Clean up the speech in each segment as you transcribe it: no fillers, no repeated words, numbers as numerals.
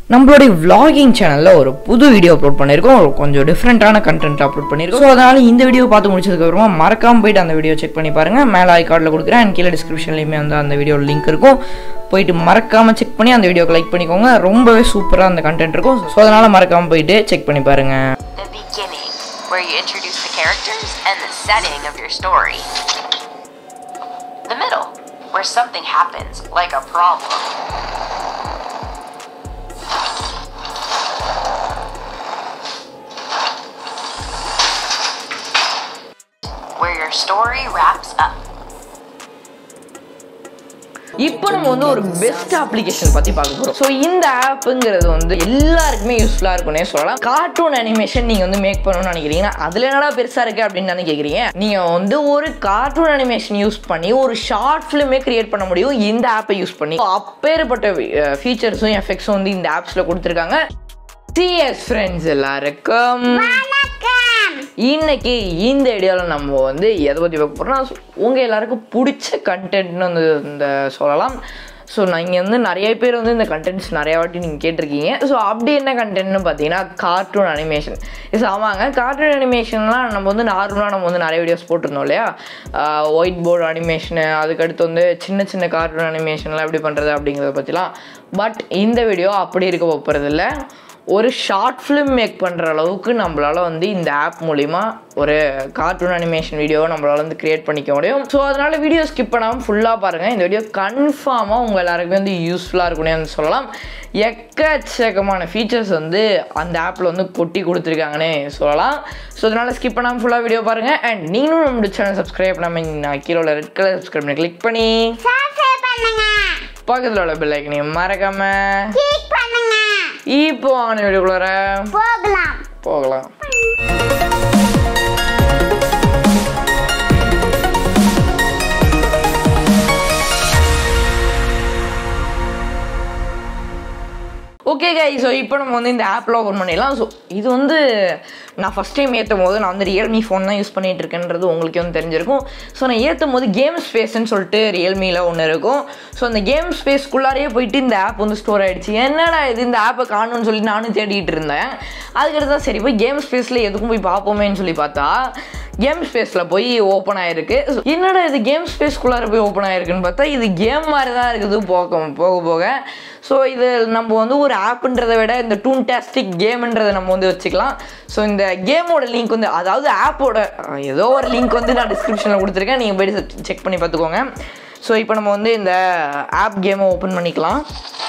நம்மளுடைய vlogging சேனல்ல ஒரு புது வீடியோ அப்லோட் பண்ணிருக்கோம். கொஞ்சம் டிஃபரண்டான கண்டென்ட் அப்லோட் பண்ணிருக்கோம். சோ அதனால இந்த வீடியோ பார்த்து முடிச்சதுக்கு அப்புறமா மறக்காம போய் அந்த வீடியோ செக் பண்ணி பாருங்க. மேல ஐ கார்ட்ல கொடுக்கிறேன் and கீழ டிஸ்கிரிப்ஷன்லயுமே அந்த வீடியோ லிங்க் இருக்கும். போய்ட்டு மறக்காம செக் பண்ணி அந்த வீடியோக்கு லைக் பண்ணிக்கோங்க. ரொம்பவே சூப்பரா அந்த கண்டென்ட் இருக்கும். சோ அதனால மறக்காம போய்ட்டு செக் பண்ணி பாருங்க. The beginning, where you introduce the characters and the setting of your story. The middle, where something happens, like a problem. Where your story wraps up. இப்போ நம்ம ஒரு பெஸ்ட் அப்ளிகேஷன் பத்தி பார்க்க போறோம். சோ இந்த ஆப்ங்கிறது எல்லாருக்குமே யூஸ்ஃபுல்லா இருக்கும்னே சொல்லலாம். கார்ட்டூன் அனிமேஷன் நீங்க மேக் பண்ணணும்னு நினைக்கிறீங்கன்னா அதுல என்னடா பெருசா இருக்கு அப்படின்னு தானே கேக்குறீங்க. நீங்க ஒரு கார்ட்டூன் அனிமேஷன் யூஸ் பண்ணி ஒரு ஷார்ட் ஃபிலிமே கிரியேட் பண்ண முடியும் இந்த ஆப்பை யூஸ் பண்ணி. அப்பேற்பட்ட ஃபீச்சர்ஸும் எஃபெக்ட்ஸும் இந்த ஆப்ஸ்ல கொடுத்துருக்காங்க. சிஎஸ் ஃப்ரெண்ட்ஸ் எல்லாருக்கும் இன்னைக்கு இந்த வீடியோவில் நம்ம எதை பற்றி பார்க்க போகிறோம்னா உங்கள் எல்லாருக்கும் பிடிச்ச கண்டென்ட்னு இந்த சொல்லலாம். ஸோ நீங்கள் நிறைய பேர் இந்த கண்டென்ட்ஸ் நிறையா வாட்டி நீங்கள் கேட்டிருக்கீங்க. ஸோ அப்படி என்ன கண்டென்ட்னு பார்த்தீங்கன்னா கார்ட்டூன் அனிமேஷன். இது ஆமாங்க, கார்ட்டூன் அனிமேஷன்லாம் நம்ம நார்மலாக நம்ம நிறைய வீடியோஸ் போட்டிருந்தோம் இல்லையா. ஒயிட் போர்டு அனிமேஷனு, அதுக்கடுத்து சின்ன சின்ன கார்ட்டூன் அனிமேஷன்லாம் எப்படி பண்ணுறது அப்படிங்கிறத பற்றிலாம். பட் இந்த வீடியோ அப்படி இருக்க போகிறதில்ல. ஒரு ஷார்ட் ஃபிலிம் மேக் பண்ணுற அளவுக்கு நம்மளால் இந்த ஆப் மூலிமா ஒரு கார்ட்டூன் அனிமேஷன் வீடியோவை நம்மளால் கிரியேட் பண்ணிக்க முடியும். ஸோ அதனால் வீடியோ ஸ்கிப் பண்ணாமல் ஃபுல்லாக பாருங்கள். இந்த வீடியோ கன்ஃபார்மாக உங்கள் எல்லாருக்குமே யூஸ்ஃபுல்லாக இருக்கும்னு சொல்லலாம். எக்கச்சக்கமான ஃபீச்சர்ஸ் அந்த ஆப்பில் கொட்டி கொடுத்துருக்காங்கன்னே சொல்லலாம். ஸோ அதனால் ஸ்கிப் பண்ணாமல் ஃபுல்லாக வீடியோ பாருங்கள். அண்ட் நீங்களும் நம்மளோட சேனல் சப்ஸ்கிரைப் பண்ணாமல் நான் கீழே உள்ள ரெட் கலர் சப்ஸ்கிரைப் பண்ணி கிளிக் பண்ணி பக்கத்தில் உள்ள பெல் ஐக்கனையும் மறக்காம இப்போ ஆன வீடியோக்குள்ளார போகலாம். ஓகே கைஸ், ஸோ இப்போ நம்ம இந்த ஆப்பில் ஓப்பன் பண்ணிடலாம். ஸோ இது நான் ஃபஸ்ட் டைம் ஏற்றும் போது நான் ரியல்மி ஃபோன் தான் யூஸ் பண்ணிகிட்டு இருக்கேன்றது உங்களுக்கே தெரிஞ்சிருக்கும். ஸோ நான் ஏற்றும் போது கேம் ஸ்பேஸ்ன்னு சொல்லிட்டு ரியல்மியில் ஒன்று இருக்கும். ஸோ அந்த கேம் ஸ்பேஸ்க்குள்ளாரையே போயிட்டு இந்த ஆப் ஸ்டோர் ஆகிடுச்சு. என்னடா இது இந்த ஆப்பை காணும்னு சொல்லி நானும் தேடிட்டு இருந்தேன். அதுக்கடுத்து தான் சரி போய் கேம் ஸ்பேஸில் எதுக்கும் போய் பார்ப்போமேன்னு சொல்லி பார்த்தா கேம் ஸ்பேஸில் போய் ஓப்பன் ஆகிருக்கு. என்னடா இது கேம் ஸ்பேஸ்க்குள்ளார போய் ஓப்பன் ஆகிருக்குன்னு பார்த்தா இது கேம் மாதிரி தான் இருக்குது போக போக. ஸோ இது நம்ம ஒரு ஆப்புன்றதை விட இந்த டூன்டாஸ்டிக் கேம்ன்றதை நம்ம வச்சுக்கலாம். ஸோ இந்த கேமோட லிங்க் அதாவது ஆப்போட ஏதோ ஒரு லிங்க் நான் டிஸ்கிரிப்ஷனில் கொடுத்துருக்கேன். நீங்கள் போய்ட்டு செக் பண்ணி பார்த்துக்கோங்க. ஸோ இப்போ நம்ம இந்த ஆப் கேமை ஓப்பன் பண்ணிக்கலாம்.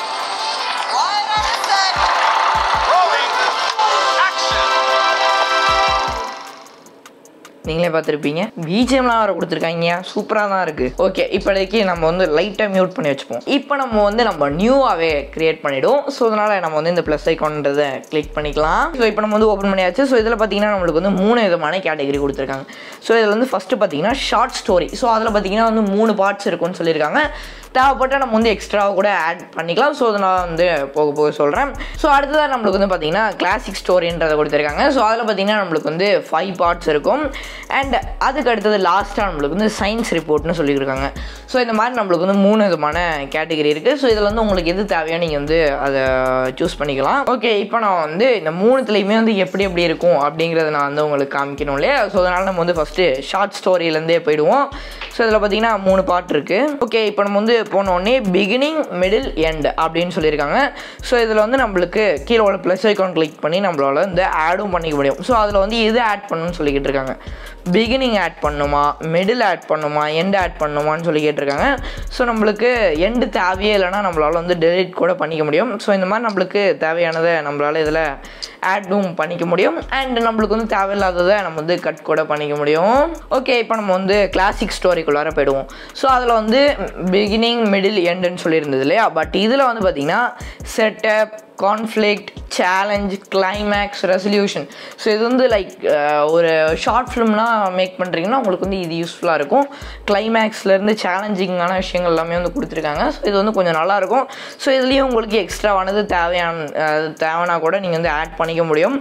நீங்களே பார்த்துருப்பீங்க. பிஜிஎம்லாம் வர கொடுத்துருக்காங்க, சூப்பராக தான் இருக்குது. ஓகே, இப்போதைக்கு நம்ம லைட்டாக மியூட் பண்ணி வச்சுப்போம். இப்போ நம்ம நியூவாகவே கிரியேட் பண்ணிவிடுவோம். ஸோ அதனால் நம்ம இந்த ப்ளஸ் ஐக்கான்றதை கிளிக் பண்ணிக்கலாம். ஸோ இப்போ நம்ம ஓப்பன் பண்ணியாச்சு. ஸோ இதில் பார்த்தீங்கன்னா நம்மளுக்கு 3 விதமான கேட்டகரி கொடுத்துருக்காங்க. ஸோ இதில் ஃபஸ்ட்டு பார்த்தீங்கன்னா ஷார்ட் ஸ்டோரி. ஸோ அதில் பார்த்தீங்கன்னா 3 பார்ட்ஸ் இருக்குன்னு சொல்லியிருக்காங்க. தேவைப்பட்டால் நம்ம எக்ஸ்ட்ராவாக கூட ஆட் பண்ணிக்கலாம். ஸோ அதை நான் போக போக சொல்கிறேன். ஸோ அடுத்ததாக நம்மளுக்கு பார்த்தீங்கன்னா கிளாசிக் ஸ்டோரின்றதை கொடுத்துருக்காங்க. ஸோ அதில் பார்த்தீங்கன்னா நம்மளுக்கு 5 பார்ட்ஸ் இருக்கும். அண்ட் அதுக்கு அடுத்தது லாஸ்ட்டாக நம்மளுக்கு சயின்ஸ் ரிப்போர்ட்னு சொல்லியிருக்காங்க. ஸோ இந்த மாதிரி நம்மளுக்கு 3 விதமான கேட்டகரி இருக்குது. ஸோ இதில் உங்களுக்கு எது தேவையோ நீங்கள் அதை சூஸ் பண்ணிக்கலாம். ஓகே, இப்போ நான் இந்த 3த்துலேயுமே எப்படி எப்படி இருக்கும் அப்படிங்கிறத நான் உங்களுக்கு காமிக்கணும் இல்லையா. ஸோ அதனால் நம்ம ஃபஸ்ட்டு ஷார்ட் ஸ்டோரியிலேருந்தே போயிடுவோம். ஸோ இதில் பார்த்தீங்கன்னா 3 பார்ட் இருக்குது. ஓகே, இப்போ நம்ம போனோடனே பிகினிங், மிடில், எண்ட் அப்படின்னு சொல்லியிருக்காங்க. ஸோ இதில் நம்மளுக்கு கீழே உள்ள ப்ளஸ் ஐக்கான் கிளிக் பண்ணி நம்மளால் ஆடும் பண்ணிக்க முடியும். ஸோ அதில் எது ஆட் பண்ணணும்னு சொல்லி கேட்டிருக்காங்க. பிகினிங் ஆட் பண்ணுமா, மிடில் ஆட் பண்ணுமா, எண்ட் ஆட் பண்ணுமான்னு சொல்லி கேட்டிருக்காங்க. ஸோ நம்மளுக்கு எண்டு தேவையே இல்லைனா நம்மளால் டெலிட் கூட பண்ணிக்க முடியும். ஸோ இந்த மாதிரி நம்மளுக்கு தேவையானதை நம்மளால் இதில் ஆடும் பண்ணிக்க முடியும். அண்ட் நம்மளுக்கு தேவையில்லாததை நம்ம கட் கூட பண்ணிக்க முடியும். ஓகே, இப்போ நம்ம கிளாசிக் ஸ்டோரிக்குள்ளார போயிடுவோம். ஸோ அதில் பிகினிங், மிடில், எண்டுன்னு சொல்லியிருந்தது இல்லையா. பட் இதில் பார்த்தீங்கன்னா setup, conflict, challenge, climax, resolution. So இது லைக் ஒரு ஷார்ட் ஃபிலிம்லாம் மேக் பண்ணுறீங்கன்னா உங்களுக்கு இது யூஸ்ஃபுல்லாக இருக்கும். கிளைமேக்ஸ்லேருந்து சேலஞ்சிங்கான விஷயங்கள் எல்லாமே கொடுத்துருக்காங்க. ஸோ இது கொஞ்சம் நல்லாயிருக்கும். ஸோ இதுலேயும் உங்களுக்கு எக்ஸ்ட்ராவானது தேவைன்னா கூட நீங்கள் ஆட் பண்ணிக்க முடியும்.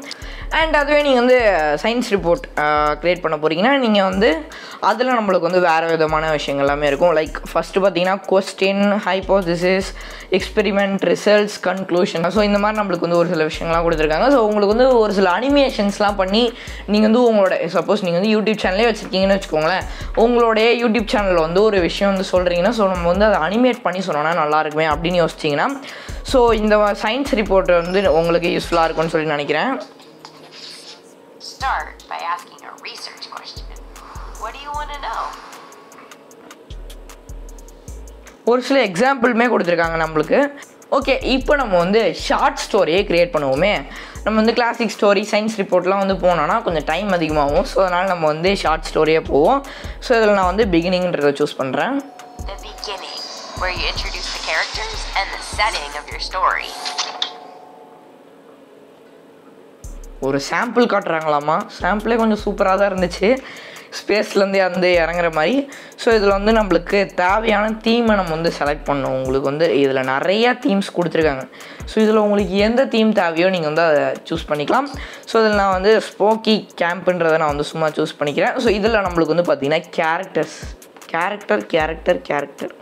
அண்ட் அதுவே நீங்கள் வந்து சயின்ஸ் ரிப்போர்ட் க்ரியேட் பண்ண போகிறீங்கன்னா நீங்கள் வந்து அதில் நம்மளுக்கு வந்து வேறு விதமான விஷயங்கள் எல்லாமே இருக்கும். லைக் ஃபஸ்ட்டு பார்த்தீங்கன்னா question, hypothesis, experiment, results, conclusion. So இந்த மாதிரி நம்மளுக்கு வந்து ஒரு சில விஷயங்கள்லாம் கொடுத்துருக்காங்க. ஸோ உங்களுக்கு வந்து ஒரு சில அனிமேஷன்ஸ்லாம் பண்ணி நீங்கள் வந்து உங்களோட சப்போஸ் நீங்கள் வந்து யூடியூப் சேனலே வச்சுருக்கீங்கன்னு வச்சுக்கோங்களேன், உங்களுடைய யூடியூப் சேனலில் வந்து ஒரு விஷயம் வந்து சொல்கிறீங்கன்னா ஸோ நம்ம வந்து அதை அனிமேட் பண்ணி சொன்னோன்னா நல்லாயிருக்குமே அப்படின்னு யோசிச்சிங்கன்னா ஸோ இந்த சயின்ஸ் ரிப்போர்ட் வந்து உங்களுக்கு யூஸ்ஃபுல்லாக இருக்கும்னு சொல்லி நினைக்கிறேன். Start by asking a research question. What do you want to know? ஒரு சில எக்ஸாம்பிளுமே கொடுத்துருக்காங்க நம்மளுக்கு. ஓகே, இப்போ நம்ம வந்து ஷார்ட் ஸ்டோரியே க்ரியேட் பண்ணுவோமே. நம்ம வந்து கிளாசிக் ஸ்டோரி, சயின்ஸ் ரிப்போர்ட்லாம் வந்து போனோன்னா கொஞ்சம் டைம் அதிகமாகும். ஸோ அதனால் நம்ம வந்து ஷார்ட் ஸ்டோரியே போவோம். ஸோ இதில் நான் வந்து பிகினிங்ன்றதை சூஸ் பண்ணுறேன். The beginning, where you introduce the characters and the setting of your story. ஒரு சாம்பிள் காட்டுறாங்களாமா. சாம்பிளே கொஞ்சம் சூப்பராக தான் இருந்துச்சு, ஸ்பேஸ்லேருந்து வந்து இறங்குற மாதிரி. ஸோ இதில் வந்து நம்மளுக்கு தேவையான தீமை நம்ம வந்து செலக்ட் பண்ணணும். உங்களுக்கு வந்து இதில் நிறையா தீம்ஸ் கொடுத்துருக்காங்க. ஸோ இதில் உங்களுக்கு எந்த தீம் தேவையோ நீங்கள் வந்து அதை சூஸ் பண்ணிக்கலாம். ஸோ இதில் நான் வந்து ஸ்போக்கி கேம்ப்புன்றதை நான் வந்து சும்மா சூஸ் பண்ணிக்கிறேன். ஸோ இதில் நம்மளுக்கு வந்து பார்த்திங்கன்னா கேரக்டர்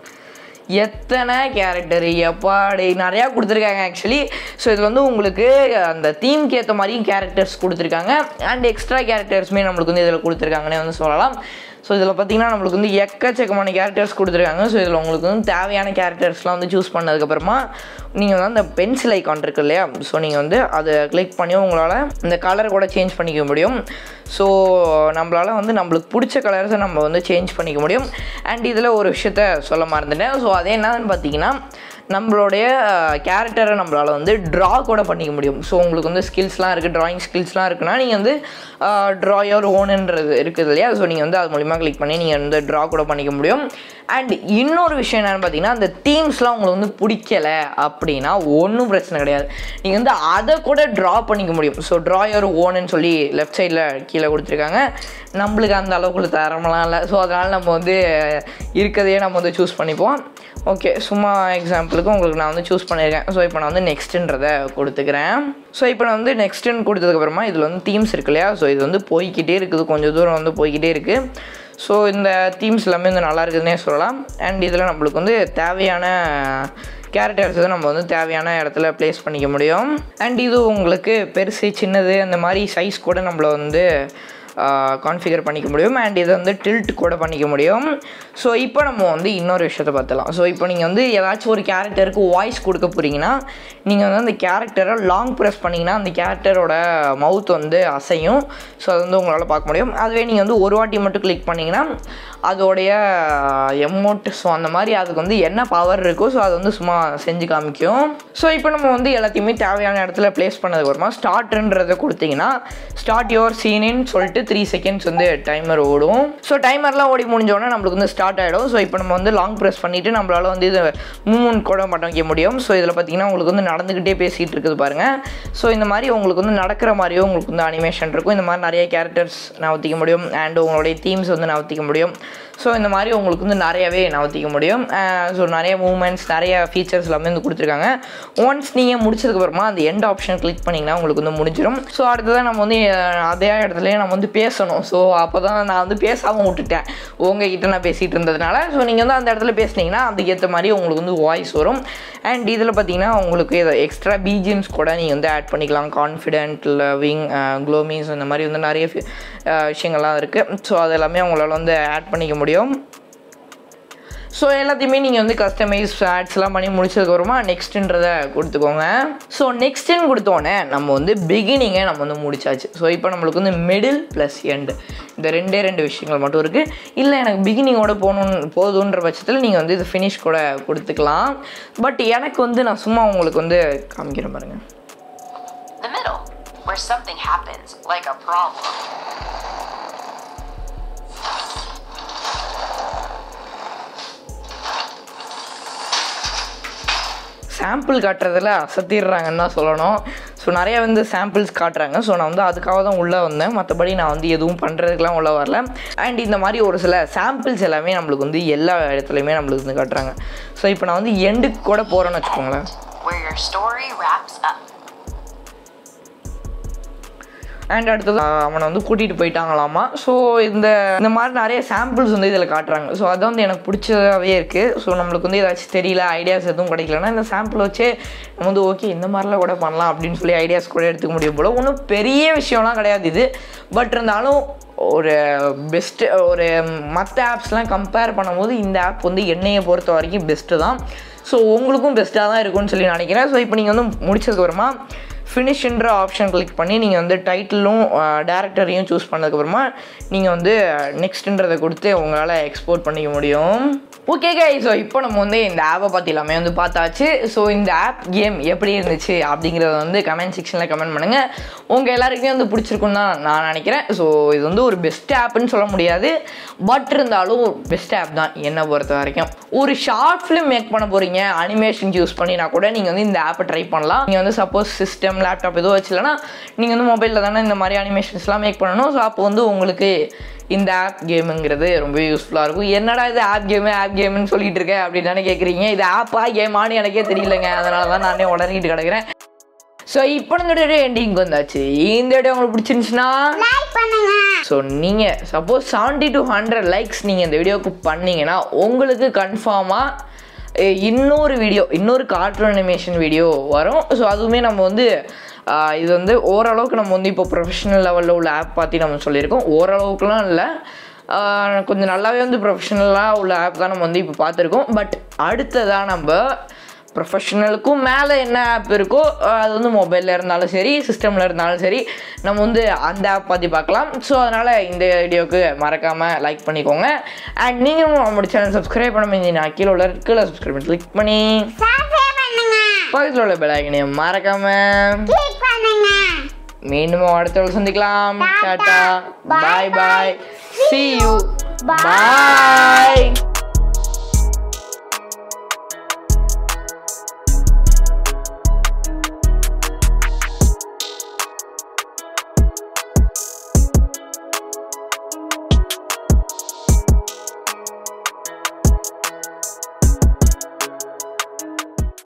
எத்தனை கேரக்டர் எப்பாடி நிறையா கொடுத்துருக்காங்க ஆக்சுவலி. ஸோ இதில் வந்து உங்களுக்கு அந்த தீம்க்கு ஏற்ற மாதிரியும் கேரக்டர்ஸ் கொடுத்துருக்காங்க அண்ட் எக்ஸ்ட்ரா கேரக்டர்ஸுமே நம்மளுக்கு வந்து இதில் கொடுத்துருக்காங்கன்னே வந்து சொல்லலாம். ஸோ இதில் பார்த்திங்கன்னா நம்மளுக்கு வந்து எக்கச்சக்கமான கேரக்டர்ஸ் கொடுத்துருக்காங்க. ஸோ இதில் உங்களுக்கு வந்து தேவையான கேரக்டர்ஸ்லாம் வந்து சூஸ் பண்ணதுக்கப்புறமா நீங்கள் வந்து அந்த பென்சில் ஐக்கான் இருக்கு இல்லையா, ஸோ நீங்கள் வந்து அதை கிளிக் பண்ணி உங்களால் இந்த கலர் கூட சேஞ்ச் பண்ணிக்க முடியும். ஸோ நம்மளால் வந்து நம்மளுக்கு பிடிச்ச கலர்ஸை நம்ம வந்து சேஞ்ச் பண்ணிக்க முடியும். அண்ட் இதில் ஒரு விஷயத்த சொல்ல மறந்துட்டேன். ஸோ அது என்னன்னு பார்த்தீங்கன்னா நம்மளுடைய கேரக்டரை நம்மளால் வந்து ட்ரா கூட பண்ணிக்க முடியும். ஸோ உங்களுக்கு வந்து ஸ்கில்ஸ்லாம் இருக்குது, ட்ராயிங் ஸ்கில்ஸ்லாம் இருக்குன்னா நீங்கள் வந்து ட்ரா யுவர் ஓனுன்றது இருக்குது இல்லையா, ஸோ நீங்கள் வந்து அது மூலிமா கிளிக் பண்ணி நீங்கள் வந்து ட்ரா கூட பண்ணிக்க முடியும். அண்ட் இன்னொரு விஷயம் என்னென்னு பார்த்தீங்கன்னா அந்த தீம்ஸ்லாம் உங்களுக்கு வந்து பிடிக்கலை அப்படின்னா ஒன்றும் பிரச்சனை கிடையாது, நீங்கள் வந்து அதை கூட ட்ரா பண்ணிக்க முடியும். ஸோ ட்ரா யுவர் ஓனுன்னு சொல்லி லெஃப்ட் சைடில் கீழே கொடுத்துருக்காங்க. நம்மளுக்கு அந்த அளவுக்கு தரமெல்லாம் இல்லை. ஸோ அதனால் நம்ம வந்து இருக்கிறதையே நம்ம வந்து சூஸ் பண்ணிப்போம். ஓகே, சும்மா எக்ஸாம்பிளுக்கு உங்களுக்கு நான் வந்து சூஸ் பண்ணியிருக்கேன். ஸோ இப்போ நான் வந்து நெக்ஸ்ட்டுன்றதை கொடுத்துக்கிறேன். ஸோ இப்போ நான் வந்து நெக்ஸ்ட்டுன்னு கொடுத்ததுக்கப்புறமா இதில் வந்து தீம்ஸ் இருக்கு இல்லையா, ஸோ இது வந்து போய்கிட்டே இருக்குது, கொஞ்சம் தூரம் வந்து போய்கிட்டே இருக்குது. ஸோ இந்த தீம்ஸ் எல்லாமே வந்து நல்லா இருக்குதுன்னே சொல்லலாம். அண்ட் இதில் நம்மளுக்கு வந்து தேவையான கேரக்டர்ஸ் நம்ம வந்து தேவையான இடத்துல ப்ளேஸ் பண்ணிக்க முடியும். அண்ட் இது உங்களுக்கு பெருசு சின்னது அந்த மாதிரி சைஸ் கூட நம்மளை வந்து கான்ஃபிகர் பண்ணிக்க முடியும். அண்ட் இதை வந்து டில்ட் கூட பண்ணிக்க முடியும். ஸோ இப்போ நம்ம வந்து இன்னொரு விஷயத்தை பார்த்தலாம். ஸோ இப்போ நீங்கள் வந்து ஏதாச்சும் ஒரு கேரக்டருக்கு வாய்ஸ் கொடுக்க போகிறீங்கன்னா நீங்கள் வந்து அந்த கேரக்டரை லாங் ப்ரெஸ் பண்ணிங்கன்னா அந்த கேரக்டரோட மவுத் வந்து அசையும். ஸோ அது வந்து உங்களால் பார்க்க முடியும். அதுவே நீங்கள் வந்து ஒரு வாட்டி மட்டும் கிளிக் பண்ணிங்கன்னா அதோடைய எமௌண்ட் ஸோ அந்த மாதிரி அதுக்கு வந்து என்ன பவர் இருக்கோ ஸோ அது வந்து சும்மா செஞ்சு காமிக்கும். ஸோ இப்போ நம்ம வந்து எல்லாத்தையுமே தேவையான இடத்துல ப்ளேஸ் பண்ணதுக்கு அப்புறமா ஸ்டார்ட்ன்றதை கொடுத்தீங்கன்னா ஸ்டார்ட் யுவர் சீனின்னு சொல்லிட்டு 3 செகண்ட்ஸ் வந்து டைமர் ஓடும். ஸோ டைமர்லாம் ஓடி முடிஞ்சோடனே நம்மளுக்கு வந்து ஸ்டார்ட் ஆகிடும். ஸோ இப்போ நம்ம வந்து லாங் ப்ரெஸ் பண்ணிவிட்டு நம்மளால் வந்து இது மூவ்மெண்ட் கூட மட்டும் வைக்க முடியும். ஸோ இதில் பார்த்தீங்கன்னா உங்களுக்கு வந்து நடந்துக்கிட்டே பேசிகிட்டு இருக்குது பாருங்கள். ஸோ இந்த மாதிரி உங்களுக்கு வந்து நடக்கிற மாதிரியும் உங்களுக்கு வந்து அனிமேஷன் இருக்கும். இந்த மாதிரி நிறைய கேரக்டர்ஸ் நகர்த்திக்க முடியும். அண்ட் உங்களுடைய தீம்ஸ் வந்து நகர்த்திக்க முடியும். ஸோ இந்த மாதிரி உங்களுக்கு வந்து நிறையவே நகர்த்திக்க முடியும். ஸோ நிறைய மூவ்மெண்ட்ஸ் நிறைய ஃபீச்சர்ஸ் எல்லாமே வந்து கொடுத்துருக்காங்க. ஒன்ஸ் நீங்கள் முடிச்சதுக்கப்புறமா அந்த எண்ட் ஆப்ஷன் கிளிக் பண்ணிங்கன்னா உங்களுக்கு வந்து முடிஞ்சிடும். ஸோ அடுத்ததான் நம்ம வந்து அதே இடத்துலையே நம்ம வந்து பேசணும். ஸோ அப்போ தான் நான் வந்து பேசாமல் விட்டுட்டேன் உங்ககிட்ட நான் பேசிகிட்டு இருந்ததுனால. ஸோ நீங்கள் வந்து அந்த இடத்துல பேசுனீங்கன்னா அதுக்கேற்ற மாதிரி உங்களுக்கு வந்து வாய்ஸ் வரும். அண்ட் இதில் பார்த்தீங்கன்னா உங்களுக்கு எக்ஸ்ட்ரா பிஜிஎம்ஸ் கூட நீங்கள் வந்து ஆட் பண்ணிக்கலாம். கான்ஃபிடென்ட், லவ்விங், க்ளோமிஸ் இந்த மாதிரி வந்து நிறைய விஷயங்கள்லாம் இருக்குது. ஸோ அது எல்லாமே உங்களால் வந்து ஆட் பண்ணிக்க முடியும். ஸோ எல்லாத்தையுமே நீங்கள் வந்து கஸ்டமைஸ் ஆட்ஸ்லாம் பண்ணி முடிச்சதுக்கப்புறமா நெக்ஸ்ட்டுன்றதை கொடுத்துக்கோங்க. ஸோ நெக்ஸ்ட்டுன்னு கொடுத்தோன்னே நம்ம வந்து பிகினிங்கை நம்ம வந்து முடிச்சாச்சு. ஸோ இப்போ நம்மளுக்கு வந்து மிடில் ப்ளஸ் எண்டு இந்த ரெண்டு விஷயங்கள் மட்டும் இருக்குது. இல்லை எனக்கு பிகினிங்கோட போதுன்ற பட்சத்தில் நீங்கள் வந்து இது ஃபினிஷ் கூட கொடுத்துக்கலாம். பட் எனக்கு வந்து நான் சும்மா உங்களுக்கு வந்து காமிக்கிறேன் பாருங்கள். The middle, where something happens, like a problem. Sample காட்டுறதில் அசத்திடுறாங்கன்னு தான் சொல்லணும். ஸோ நிறைய வந்து சாம்பிள்ஸ் காட்டுறாங்க. ஸோ நான் வந்து அதுக்காக தான் உள்ளே வந்தேன். மற்றபடி நான் வந்து எதுவும் பண்ணுறதுக்கெலாம் உள்ளே வரல. அண்ட் இந்த மாதிரி ஒரு சில சாம்பிள்ஸ் எல்லாமே நம்மளுக்கு வந்து எல்லா இடத்துலையுமே நம்மளுக்கு வந்து காட்டுறாங்க. ஸோ இப்போ நான் வந்து எண்டுக்கு கூட போகிறேன்னு வச்சுக்கோங்களேன். அண்ட் அடுத்தது அவனை வந்து கூட்டிகிட்டு போயிட்டாங்களாமா. ஸோ இந்த மாதிரி நிறைய சாம்பிள்ஸ் வந்து இதில் காட்டுறாங்க. ஸோ அதான் வந்து எனக்கு பிடிச்சதாகவே இருக்குது. ஸோ நம்மளுக்கு வந்து ஏதாச்சும் தெரியல, ஐடியாஸ் எதுவும் கிடைக்கலன்னா இந்த சாம்பிள் வச்சே நம்ம வந்து ஓகே இந்த மாதிரிலாம் கூட பண்ணலாம் அப்படின்னு சொல்லி ஐடியாஸ் கூட எடுத்துக்க முடியும் போல். ஒன்றும் பெரிய விஷயம்லாம் கிடையாது இது. பட் இருந்தாலும் ஒரு பெஸ்ட்டு ஒரு மற்ற ஆப்ஸ்லாம் கம்பேர் பண்ணும்போது இந்த ஆப் வந்து என்னையை பொறுத்த வரைக்கும் பெஸ்ட்டு தான். ஸோ உங்களுக்கும் பெஸ்ட்டாக தான் இருக்கும்னு சொல்லி நினைக்கிறேன். ஸோ இப்போ நீங்கள் வந்து முடிச்சதுக்கப்புறமா ஃபினிஷ்ன்ற ஆப்ஷன் கிளிக் பண்ணி நீங்கள் வந்து டைட்டிலும் டேரக்டரையும் சூஸ் பண்ணதுக்கப்புறமா நீங்கள் வந்து நெக்ஸ்ட்டுன்றதை கொடுத்து உங்களால் எக்ஸ்போர்ட் பண்ணிக்க முடியும். ஓகே கைஸ், ஸோ இப்போ நம்ம வந்து இந்த ஆப்பை பற்றி எல்லாமே வந்து பார்த்தாச்சு. ஸோ இந்த ஆப் கேம் எப்படி இருந்துச்சு அப்படிங்கிறத வந்து கமெண்ட் செக்ஷனில் கமெண்ட் பண்ணுங்கள். உங்கள் எல்லாருக்குமே வந்து பிடிச்சிருக்குன்னு தான் நான் நினைக்கிறேன். ஸோ இது வந்து ஒரு பெஸ்ட் ஆப்னு சொல்ல முடியாது, பட் இருந்தாலும் பெஸ்ட் ஆப் தான் என்னை பொறுத்த வரைக்கும். ஒரு ஷார்ட் ஃபிலிம் மேக் பண்ண போகிறீங்க அனிமேஷன் யூஸ் பண்ணினா கூட நீங்கள் வந்து இந்த ஆப்பை ட்ரை பண்ணலாம். நீங்கள் வந்து சப்போஸ் சிஸ்டம் லேப்டாப் எதுவும் வச்சுலன்னா நீங்கள் வந்து மொபைலில் தானே இந்த மாதிரி அனிமேஷன்ஸ்லாம் மேக் பண்ணணும். ஸோ அப்போ வந்து உங்களுக்கு இந்த ஆப் கேமுங்கிறது ரொம்ப யூஸ்ஃபுல்லாக இருக்கும். என்னடா இது ஆப் கேமுன்னு சொல்லிட்டு இருக்கேன் அப்படின்னு தானே கேட்குறீங்க. இது ஆப்பா கேமானு எனக்கே தெரியலங்க, அதனால தான் நானே உடனேட்டு கிடக்கிறேன். ஸோ இப்போ இந்த வீடியோ எண்டிங் வந்தாச்சு. இந்த வீடியோ உங்களுக்கு பிடிச்சிருந்துச்சுன்னா லைக் பண்ணுங்க. ஸோ நீங்கள் சப்போஸ் 70 to 100 லைக்ஸ் நீங்கள் இந்த வீடியோவுக்கு பண்ணிங்கன்னா உங்களுக்கு கன்ஃபார்மாக இன்னொரு கார்ட்டூன் அனிமேஷன் வீடியோ வரும். ஸோ அதுவுமே நம்ம வந்து இது வந்து ஓரளவுக்கு நம்ம வந்து இப்போ ப்ரொஃபஷனல் லெவலில் உள்ள ஆப் பற்றி நம்ம சொல்லியிருக்கோம். ஓரளவுக்குலாம் இல்லை, கொஞ்சம் நல்லாவே வந்து ப்ரொஃபஷனலாக உள்ள ஆப் தான் நம்ம வந்து இப்போ பார்த்துருக்கோம். பட் அடுத்ததாக நம்ம ப்ரொஃபஷனலுக்கும் மேலே என்ன ஆப் இருக்கோ அது வந்து மொபைலில் இருந்தாலும் சரி சிஸ்டமில் இருந்தாலும் சரி நம்ம வந்து அந்த ஆப் பற்றி பார்க்கலாம். ஸோ அதனால் இந்த வீடியோவுக்கு மறக்காமல் லைக் பண்ணிக்கோங்க. அண்ட் நீங்களும் நம்மளோட சேனல் சப்ஸ்கிரைப் பண்ண முடிஞ்சு நான் கீழே சப்ஸ்கிரைப் பண்ணி கிளிக் பண்ணி பக்கத்தில் உள்ள பெல் ஐக்கனையும் மறக்காமல் மீண்டும் அடுத்த சந்திக்கலாம். டாடா, பாய் பாய், see you, bye.